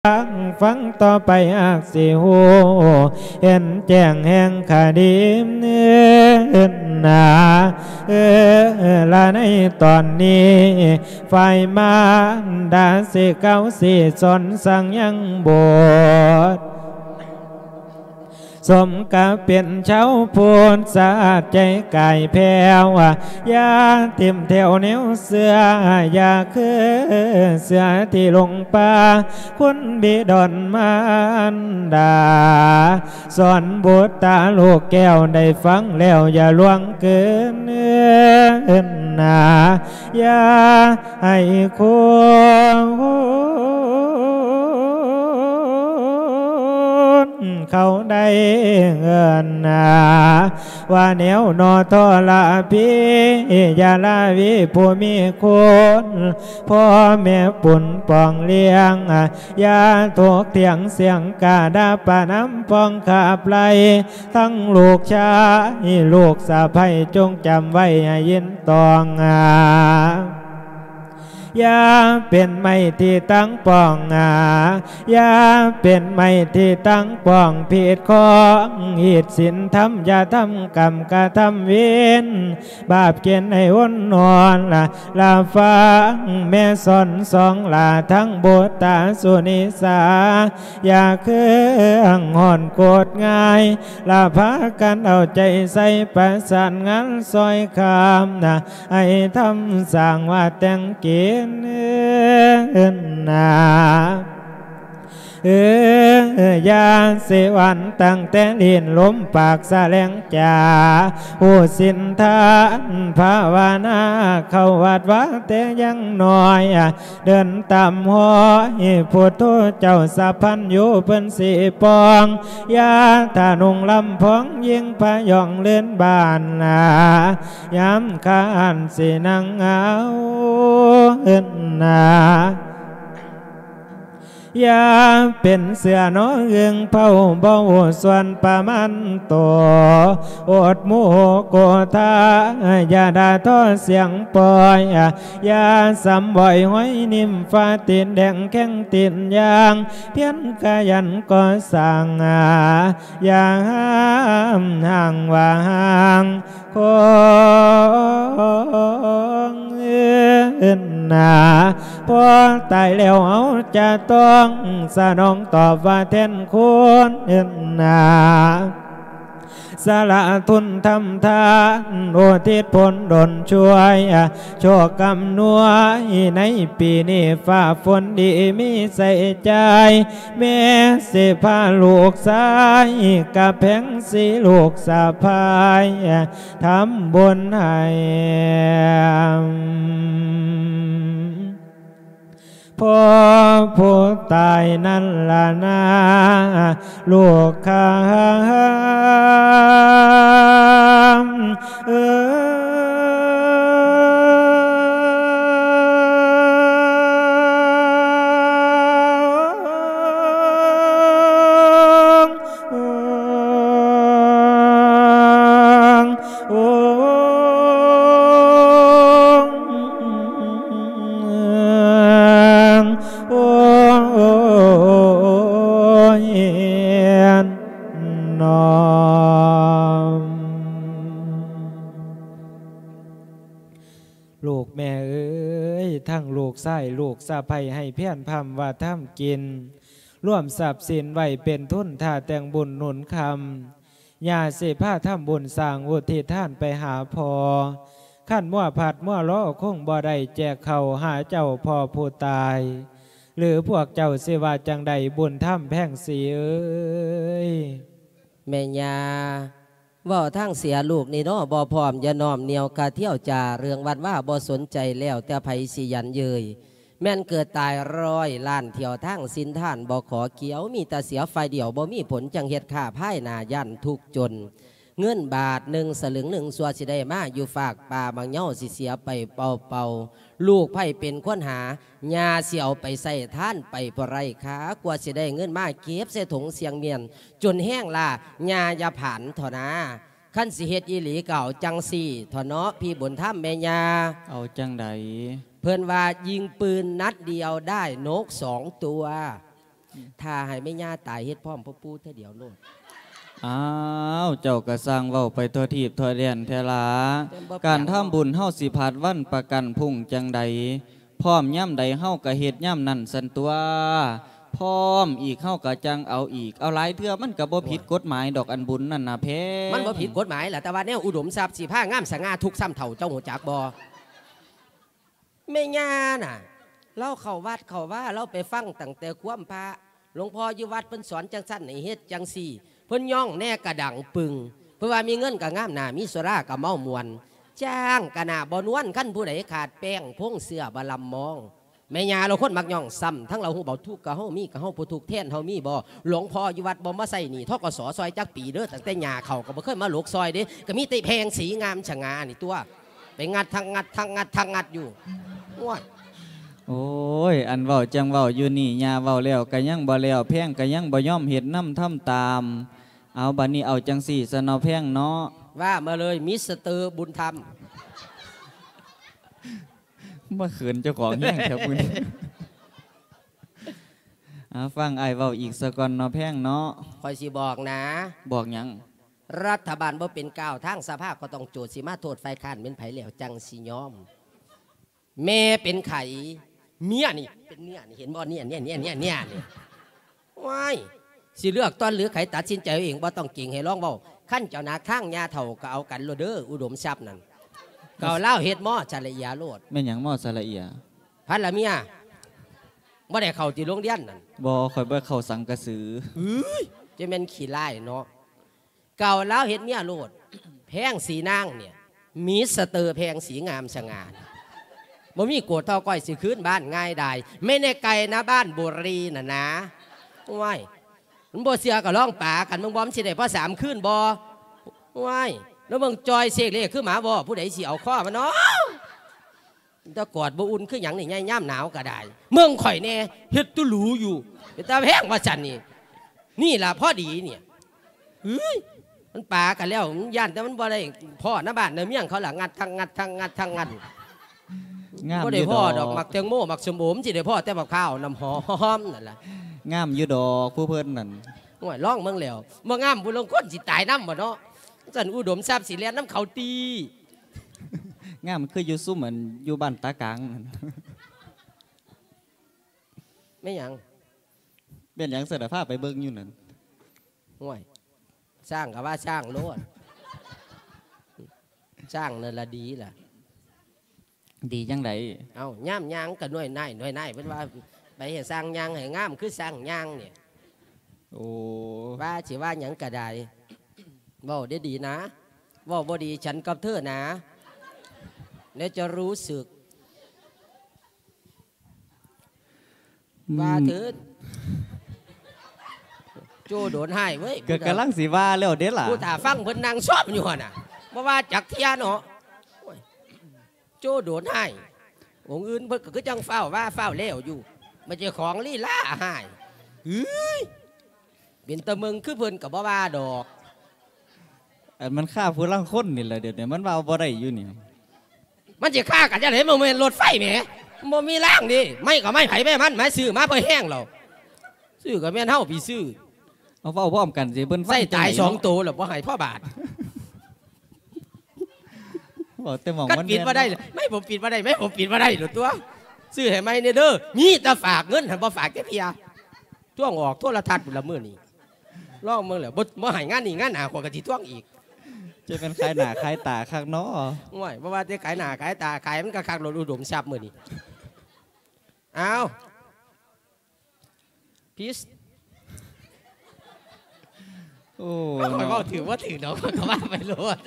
ฟังต่อไปอาจสิหูเห็นแจ้งแห่งคดีเนื้อนาละในตอนนี้ไฟมาดาสิเก้าสิสนสั่งยังบทสมกับเป็นเช้าพูนสะอาดใจกายแผ่วยาเต็มแถวแนวเสือยาคือเสือที่ลงป่าคุณบิดอนมันดาสอนบุตรตาลูกแก้วได้ฟังแล้วอย่าล่วงเกินเนื้อนาอย่าให้เขาได้เงินว่าแนวนอทอละพี่ยาลาวิผู้มีคุณพ่อแม่ปุ่นปองเลี้ยงยาถูกเถียงเสียงกาดาปาน้ำปองขับไล่ทั้งลูกชายลูกสะใภ้จงจำไว้ยินตองอย่าเป็นไม่ที่ตั้งป้องอย่าเป็นไม่ที่ตั้งป้องผิดของหิดศีลธรรมอย่าทำกรรมกระทำเวรบาปเกณฑ์ให้วนนอนลาฟังแม่สอนสองลาทั้งโบตาสุนิสาอย่าเครื่องห่อนโกรธง่ายลาพากันเอาใจใส่ประสานงานซอยคำให้ทำสั่งว่าแต่งเกียรยาเสวันตั้งแต่ลินล้มปากแสลงจ่าผู้สินทานภาวนาเข้าวัดว่าแต่ยังน้อยเดินตามห้อยพุทโธเจ้าสะพันอยู่เป็นสีปองยาถานุงลำพองยิงพยองเลื่อนบานย้ำขานสีนังเอาอย่าเป็นเสือน้องเงืองเผาเบาส่วนประมาณตัวอดโมโกธาอย่าด่าท้อเสียงปล่อยอย่าสำบ่อยห้อยนิ่มฟ้าตีนแดงแข้งตีนยางเพี้ยนกายันก็สั่งอย่าห้ามห่างว่าห่างของพอตายแล้วเอาจะต้องสนองตอบว่าแทนคุณสละทุนทำทานโอทิศผลดลช่วยโชคกำนวยในปีนี้ฝ่าฝนดีมีใส่ใจแม่สิพาลูกสายกับแผงสีลูกสะพายทำบุญให้พ่อผู้ตายนั่นล่ะนะลูกข้าลูกแม่เอ้ยทั้งลูกไส้ลูกสะใภ้ให้เพี้ยนพำว่าทำกินร่วมทรัพย์สินไว้เป็นทุนท่าแต่งบุญหนุนคำอย่าเสผ้าทำบุญสร้างอุทิศท่านไปหาพอขั้นมั่วผัดมั่วล้อคงบ่ได้แจกเขาหาเจ้าพ่อผู้ตายหรือพวกเจ้าเสวาจังใดบุญถ้ำแพ่งสีเอ้ยแม่ยาว่าทั้งเสียลูกนี่เนาะบ่พร้อมอย่าน้อมเหนียวกาเที่ยวจ่าเรื่องวันว่าบ่สนใจแล้วแต่ไผสิยันเยยแม่นเกิดตาย100 ล้านเที่ยวทั้งสินท่านบ่ขอเกี่ยวมีแต่เสียไฟเดียวบ่มีผลจังเฮ็ดข้าพ่ายหน้ายันทุกจนเงินบาท1 สลึง1สัวสิได้มาอยู่ฝากป่าบางเหย้าสิเสียไปเป่าลูกไผ่เป็นคนหายาเสียวไปใส่ท่านไปปไรขากว่าสิได้เงินมาเก็บใส่ถุงเสียงเมียนจนแห้งล่ะยาอย่าผ่านถอนะขั้นสิเฮ็ดอีหลีเก่าจังสี่ถอเนาะพี่บุญธรรมแม่ยาเอาจังใดเพื่อนว่ายิงปืนนัดเดียวได้นก2 ตัวถ้าให้ไม่ย่าตายเฮ็ดพร้อมพ่อปู่เท่าเดียวโลดอ้าวเจ้าก็สร้างเว้าไปทั่วทีบทั่วแดนแท้ล่ะการทำบุญเฮาสิพาดวันประกันพุ่งจังใดพร้อมย่ำใดเฮาก็เฮ็ดย่ำนั่นสันตัวพร้อมอีกเฮาก็จังเอาอีกเอาหลายเทื่อมันก็บ่ผิดกฎหมายดอกอันบุญนั่นน่ะเพมันบ่ผิดกฎหมายแหละแต่ว่าแนวอุดมทรัพย์สิผ้างามสง่าทุกซ้ำเท่าเจ้าหัวจักบ่แม่ย่าน่ะเราเข้าวัดเข้าว่าเราไปฟังตั้งแต่ความพระหลวงพ่ออยู่วัดเพิ่นสอนจังสั้นให้เฮ็ดจังซี่เพิ่นย่องแน่กระดังปึงเพราะว่ามีเงินก็งามหน้ามีสุราก็เมามวนจ้างกะหน้าบ่นวลคั่นผู้ใดขาดแป้งพงเสื้อบ่ลำมองแม่ย่าเราคนมักย่องซ้ำทั้งเราหูเบาทุกข์ก็เฮามีก็เฮาผู้ทุกข์แทนเฮามีบ่หลวงพ่ออยู่วัดบ่มาใส่หนี้ทกสซอยจักปีเด้อตั้งแต่ย่าเขาก็บ่เคยมาหลกซอยเด้ก็มีแต่แพงสีงามฉงานี่ตัวไปงัดทางงัดอยู่ว้ายโอ้ยอันเว้าจังเว้าอยู่นี่ยาเว้าแล้วก็ยังบ่แล้วแพงก็ยังบ่ยอมเฮ็ดนำทำตามเอาบัดนี้เอาจังสี่ซะเนาะแพงเนาะว่ามาเลยมิสเตอร์บุญธรรมมาเขินเจ้าของแห้งแถวพื้นฟังไอ้เว้าอีกสักก่อนเนาะแพงเนาะคอยสิบอกนะบอกหยังรัฐบาลบ่เป็นก้าวทางสภาพก็ต้องโจทย์สิมาโทษไฟคานเป็นไผแล้วจังสิยอมแม่เป็นไข่เมียนี่เป็นเนี่ยนี่เห็นบ่เนี่ยนี่ว้ายสิเลือกตอนหรือไข่ตัดสินใจเองบ่ต้องเก่งให้ร้องเบาขั้นเจ้านาข้างยาเถ่าก็เอากันโลเดอร์อุดมทรัพย์นั่นเก่าเล่าเฮ็ดหม้อชาละเอียโลดแม่นหยังหม้อชาละเอียพันละเมียบ่ได้เข้าที่โรงเรียนนั่นบ่ค่อยบ่เข้าสังกะสือจะเป็นขี้ไล่เนาะเก่าเล่าเฮ็ดเมียโลดแพงสีนางเนี่ยมีสเตอร์แพงสีงามสง่าบ่มีโกดเท่าก้อยสิคืนบ้านง่ายได้ไม่ในไกลนะบ้านบุรีน่ะนะว้ายมันบ่เสียก็ร้องป่ากันมึงบอมสิได้พอ3คืนบ่ว้ายแล้วมึงจอยเสกเลยคือหมาบ่ผู้ใดสิเอาข้อมันเนาะตะกอดบ่อุ่นคือหยังนี่ย่ำหนาวก็ได้เมืองข่อยแน่เฮ็ดตุหลูอยู่เป็นตาแพงว่าจันนี่ล่ะพอดีเนี่ยมันป่ากันแล้วย่านแต่มันบ่ได้พ่อน้าบ้านเนื้อเมี่ยงเขาหลังงัดทางก็ได้พ่อดอกหมักแตงโมหมักสมบูรณ์สิได้พ่อแต่หมักข้าวน้ำหอมนั่นแหละงามอยู่ดอกผู้เพิ่นนั่นห่วยร้องเมืองแล้วเมื่องามผู้ลงคนสิตายน้ำบ่เนาะจันอุดมทรัพย์สิเลียนน้ำเขาตีงามคืออยู่ซุ่มเหมือนอยู่บ้านตากลางไม่หยังเป็นหยังเสด็จภาพไปเบิ่งอยู่นั่นห่วยสร้างกับว่าสร้างโลดสร้างนั่นละดีล่ะดีจังไดเอาย่ำยางกับหน่วยนายเป็นว่าไปให้สร้างยางให้งามคือสร้างยางเนี่ยโอ้ว่าสิว่าหยังกระไดว่าได้ดีนะว่าบ่ดีฉันกับเธอนะแล้วจะรู้สึกว่าเถิดโจโดนให้เว้ยเกิดกำลังสีว่าแล้วเด็ดล่ะผู้ถ่าฟังเพิ่นนางชอบอยู่น่ะเพราะว่าจักเทียนเนาะโจโดนให้องค์อื่นเพิ่นก็คือจังเฝ้าว่าเฝ้าเลี้ยวอยู่มันจะของลี่ล่าให้เป็นตะมึงคือเพิ่นกับว่าดอกมันฆ่าผู้ล่างคนนี่แหละเดี๋ยวมันว่าบ่ได้อยู่นี่มันจะฆ่ากันจะไหนมันเป็นรถไฟแหมมันมีล่างดิไม่ก็ไม่ไผ่แม่มันมาซื้อมาเพื่อแห้งเราซื้อกับแม่เท่าพี่ซื้อเอาเฝ้าพร้อมกันสิเพิ่นใส่ตาย2ตัวหรือว่าให้พ่อบาทบอกแต่มองมันปิดมาได้ไม่ผมปิดมาได้ไม่ผมปิดมาได้หรือตัวซื้อให้ไหมเนี่ยเด้อมีแต่ฝากเงินให้บ่ฝากแค่เพียท่วงออกทั่วละทัดบุละมือนี่ล่องเมืองเหล่าบ่หายงานนี่งานหนาขวากะทิท่วงอีกจะเป็นขายหนาขายตาข้างนอกง่อยเพราะว่าจะขายหนาขายตาขายมันก็ข้างรถอุดมทรัพย์มือนี่เอาพีซโอ้ไม่ว่าถือว่าถือเนาะก็ว่าไปโลด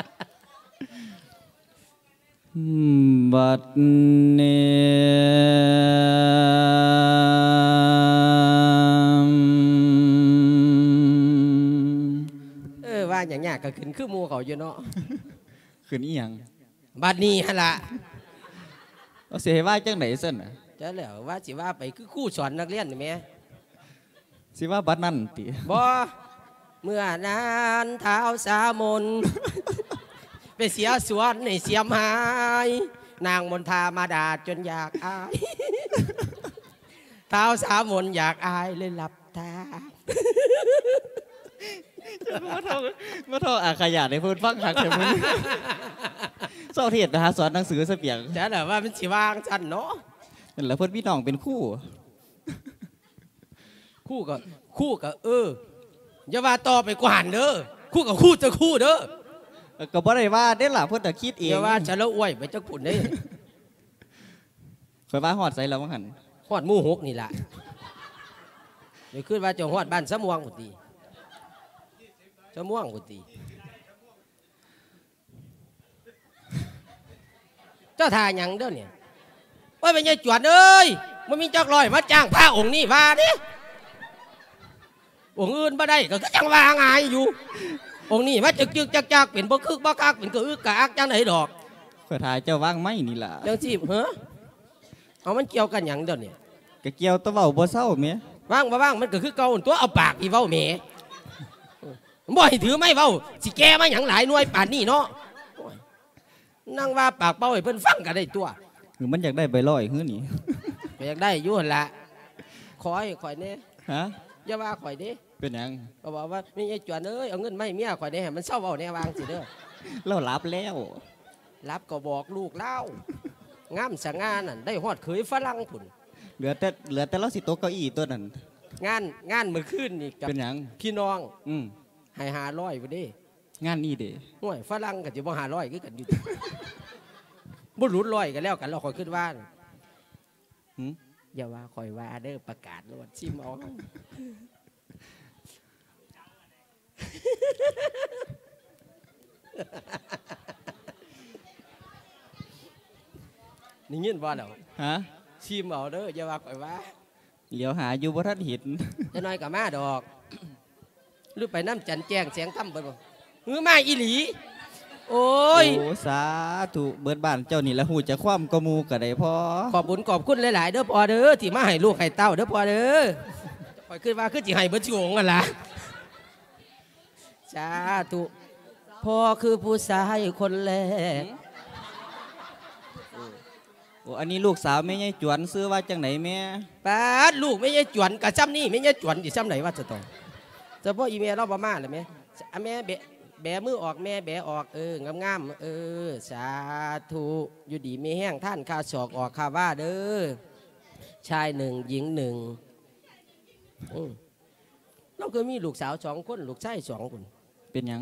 บัดนี้ว่าอย่างยากก็ขึ้นคือมูเขาอยู่เนาะขึ้นอีหยังบัดนี้ฮะละเอาเสียว่าจังไหนเส้นอ่ะจะแล้วว่าสิว่าไปคือคู่สอนนักเรียนนี่แม่สิว่าบัดนั่นติบ่เมื่อนานเท้าสามนไปเสียสวนในเสียมหายนางมนทามาด่าจนอยากอายเท้าสามนอยากอายเลยหลับตามาท่ออาขยาดในพูดฟังหักเดี๋ยวมึงเศร้าเทียดนะฮะสอนหนังสือเสียงแต่แบบว่ามันสิว่างสั้นเนาะแล้วเพื่อนพี่น้องเป็นคู่กับอย่าว่าต่อไปกว่าหันเด้อคู่กับคู่จะคู่เด้อก็บ่ได้ว่าได้ล่ะเพื่อนแต่คิดเองอย่าว่าจะละอวยไปจักปุ่นนี่เคยว่าหอดใส่แล้วมั้งหันหอดมู่หกนี่แหละเดี๋ยวขึ้นว่าจะหอดบ้านสะม่วงกุฏิสะม่วงกุฏิเจ้าทายังเด้อเนี่ยว่าเป็นยังจวดเอ้ยมันมีจักรลอยมาจ้างพระองค์นี่ว่าเนี่ยองค์อื่นมาได้ก็จังว่าไงอยู่องค์นี่มาจึกจักเป็นบ่คึกบ่คักเป็นก็อึกกะอักจังไหนดอกเพื่อทายเจ้าว่างไม่นี่ล่ะจังสิเหรอเอามันเกี่ยวกันอย่างเดียวเนี่ยก็เกี่ยวตัวเบาบ่เศร้าเมียว่างบ่ว่างมันก็คือเก่าตัวเอาปากอีเว้าเมียบ่ให้ถือไม่เว้าสิแกมาอย่างหลายหน่วยป่านนี้เนาะนั่งว่าปากเป้าให้เพิ่นฟังกันได้ตัวหรือมันอยากได้ใบลอยหื้อนี่อยากได้ยุ่นละคอยเนี่ยฮะอย่าว่าคอยดิเป็นยังก็บอกว่าไม่ใช่จวนเอ้ยเอาเงินไม่เมียคอยเนี่ยมันเศร้าเบาแน่วางสิเด้อเรารับแล้วรับก็บอกลูกเล่างามสังงานนั่นได้ฮอดเคยฝรั่งผุนเหลือแต่เราสิโต๊ะเก้าอี้ตัวนั้นงานเมื่อคืนนี่กับเป็นยังพี่น้องให้500ไปดิงานนี้เด้ห่วยฝรั่งกับจะบ่500คือกันอยู่บุรุษ100กันแล้วกันเราคอยขึ้นว่าอย่าว่าคอยว่าเด้อประกาศรวดชิมเอานี่ยินว่าแล้วฮะชิมเอาเด้ออย่าว่าคอยว่าเหลียวหาอยู่บ่ทันเห็นจะน้อยกับมาดอกหรือไปน้ำจันแจ้งเสียงถ้ำไปบ่มือมาอีหลีโอ้ยสาธุเบิดบ้านเจ้านี่ละหูจะคว่ำกมูกระไดพอขอบคุณขอบคุณหลายๆเด้อพอเด้อที่มาให้ลูกให้เต้าเด้อพอเด้อคอยขึ้นว่าขึ้นจีให้เบิดช่วงกันละสาธุพ่อคือผู้ชายคนแรกโอ้อันนี้ลูกสาวไม่ใช่จวนซื้อว่าจังไหนแม่ป้าลูกไม่ใช่จวนกับซ้ำนี่ไม่ใช่จวนที่ซ้ำไหนว่าจะต่อจะพ่ออีเมลเราประมาณเลยไหมแม่แบมือออกแม่แบออกงามสาธุอยู่ดีไม่แห้งท่านข้าศอกออกข้าว่าเด้อชาย1หญิง1เราเคยมีลูกสาว2คนลูกชาย2คนเป็นยัง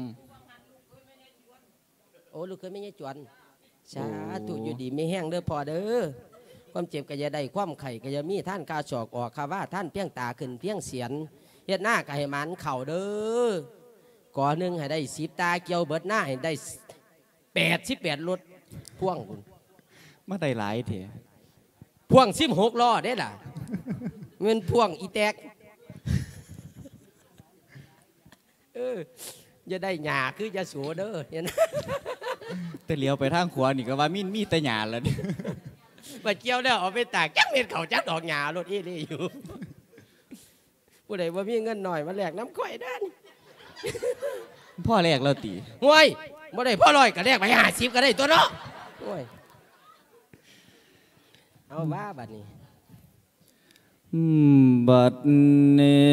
โอ้ลูกเคยไม่ใช่จวนสาธุอยู่ดีไม่แห้งเด้อพอเด้อความเจ็บก็จะได้ความไข่ก็จะมีท่านข้าศอกออกข้าว่าท่านเพียงตาขึ้นเพียงเสียนเฮ็ดหน้าก็ให้มันเข่าเด้อก่อนหนึ่งให้ได้10 ตาเกี่ยวเบิดหน้าให้ได้88 รถพ่วงคุณมาได้หลายเถอะพ่วง16 ล้อได้ล่ะเงินพ่วงอีแตกจะได้หยาคือจะสูเด้อเห็นแต่เลี้ยวไปทางขวานี่ก็ว่ามีแต่หยาแล้วนี่มาเกี่ยวแล้วเอาไปตากจักเม็ดเขาจักดอกหยารถอีนี่อยู่ผู้ใดว่ามีเงินหน่อยมาแลกน้ำก้อยด้านพ่อแรกเราตีห่วยบ่ได้พ่อ100ก็แลกไป50ก็ได้ตัวเนาะห่วยเอาว่าบัดนี้บัดนี้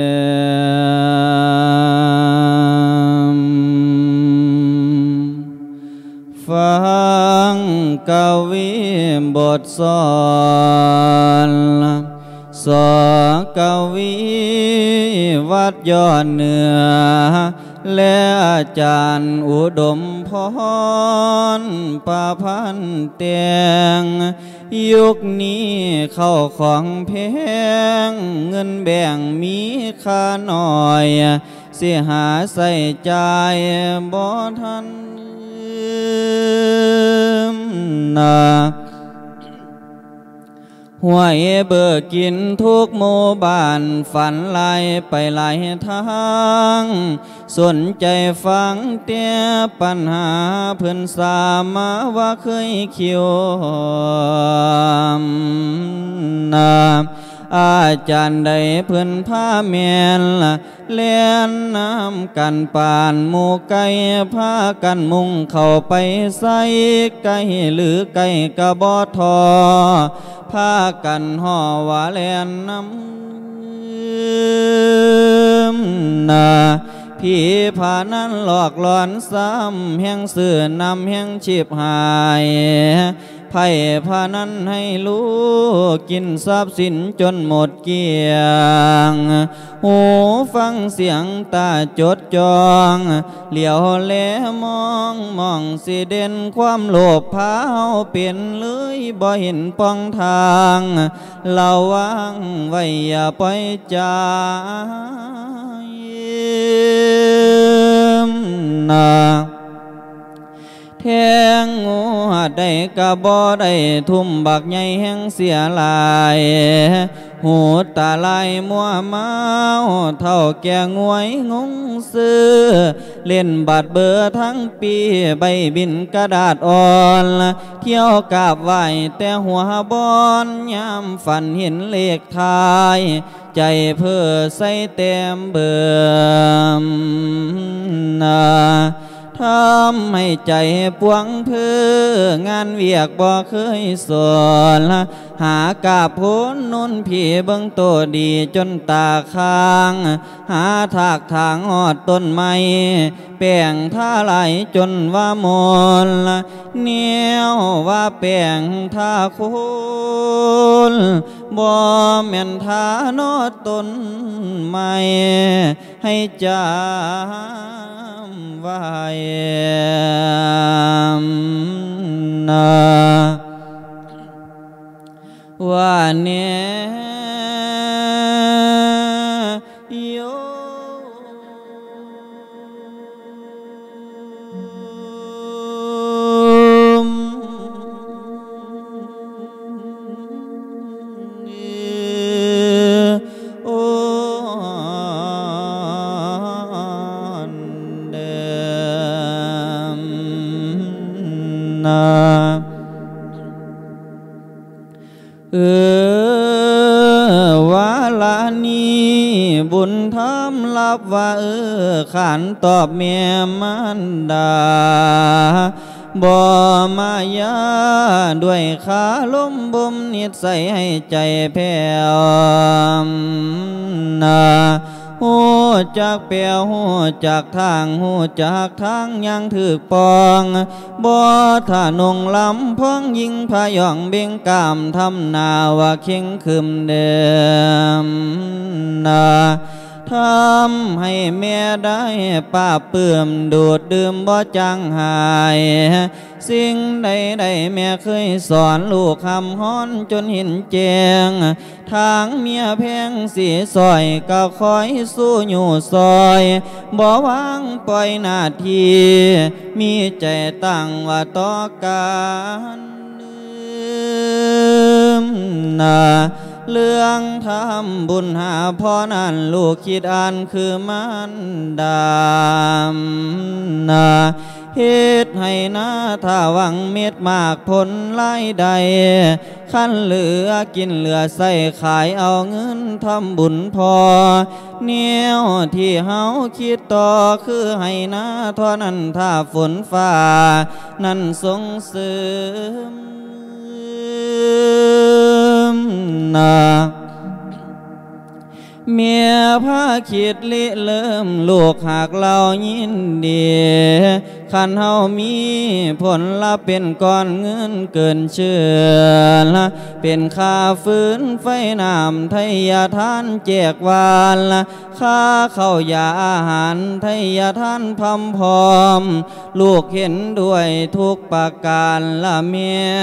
ฟังกวีบทสอนสกวีวัดยอดเหนือและอาจารย์อุดมพรประพันธ์เตียงยุคนี้เข้าของแพงเงินแบ่งมีค่าหน่อยเสียหาใส่ใจบ่ทันนาห้วยเบิกกินทุกหมู่บ้านฝันไล่ไปหลายทางสนใจฟังเตี้ยปัญหาเพื่อนสามาว่าเคยคิวนาอาจารย์ใดเพิ่นพาแม่นเลียนน้ำกันปานหมู่ไก่พากันมุ่งเข้าไปใส่ไก่หรือไก่กระบอทอพากันห่อว่าแลนน้ำนาพี่ผานั้นหลอกหลอนซ้ำแห่งเสื่อนำแห่งชีพหายไพ่พานั้นให้ลูกกินทรัพย์สินจนหมดเกลี้ยงหูฟังเสียงตาจดจองเหลียวแลมองสิเด่นความโลภพาเฮาเป็นเลยบ่เห็นป้องทางระวังไว้อย่าปล่อยใจแทงงูได้กะบ่ได้ทุ่มบักใหญ่แห่งเสียลายหูตาลายมัวเมาเท่าแก่งวยงงซื้อเล่นบัดเบอร์ทั้งปีใบบินกระดาษอ่อนเที่ยวกราบไหวแต่หัวบอนยามฝันเห็นเลขทายใจเพื่อใส่เต็มเบิ่มทำให้ใจปวงเพื่องานเวียกบ่เคยสอนหากาพ้นนุ่นพี่เบิ่งโตดีจนตาค้างหาทากทางหอดต้นไม้แป้งท่าไหลจนว่ามนเนียวว่าแป้งท่าคุณบ่แม่นท่านอดต้นไม้ให้จำไว้ว่าเนี่ยโยมโอนเดิมวาลานีบุญธรรมรับว่าขันตอบเมียมันดาบ่มายาด้วยขาล้มบ่มนิสัยให้ใจแผ่วหูจากเปียวหูจากทางหูจากทางยังถือปองบ่ท่านงลำพ้องยิงพายองเบ่งกามทำนาว่าเข่งคืมเดิมทำให้แม่ได้ป้าเปื่อมดูดดื่มบ่จังหายสิ่งใดแม่เคยสอนลูกคำฮ้อนจนเห็นแจ้งทางเมียแพงสีซอยก็คอยสู้อยู่ซอยบ่วางปล่อยหน้าที่มีใจตั้งว่าต่อกันเรื่องทำบุญหาพ่อนั่นลูกคิดอ่านคือมันดามเหตุให้นาถ้าหวังเม็ดมากผลไล่ใดขั้นเหลือกินเหลือใส่ขายเอาเงินทำบุญพอเนียวที่เฮาคิดต่อคือให้นาเท่านั้นถ้าฝนฟ้านั่นส่งเสริมเมียพาคิดลิเริ่มลูกหากเรายินดีขันเฮามีผลละเป็นก้อนเงินเกินเชื่อละเป็นค่าฟื้นไฟน้ำไทยทานแจกวานละค่าข้าวยาอาหารไทยทานพร้ำพร้อมลูกเห็นด้วยทุกประการละเมีย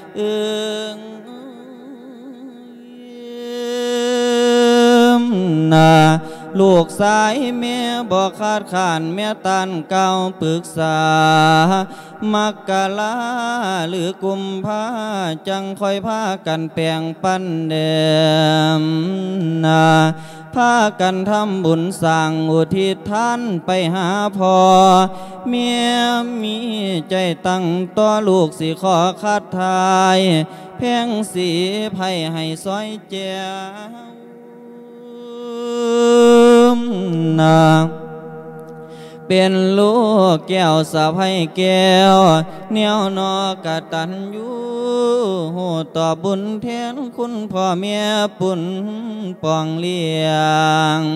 ลูกสายแม่บอกขาดขานแม่ตันเก่าปรึกษามักกะลาหรือกุมภาจังคอยพากันแปลงปันเดิมพากันทำบุญสร้างอุทิศท่านไปหาพ่อเมียมีใจตั้งต่อลูกสิขอคัดทายแพงสีไผ่ให้ซอยแจ้วนาเป็นลูกแก้วสะไผ่แก้วเหนียวนอกตันอยู่หูต่อบุญแทนคุณพ่อแม่ปุ่นปองเลี้ยง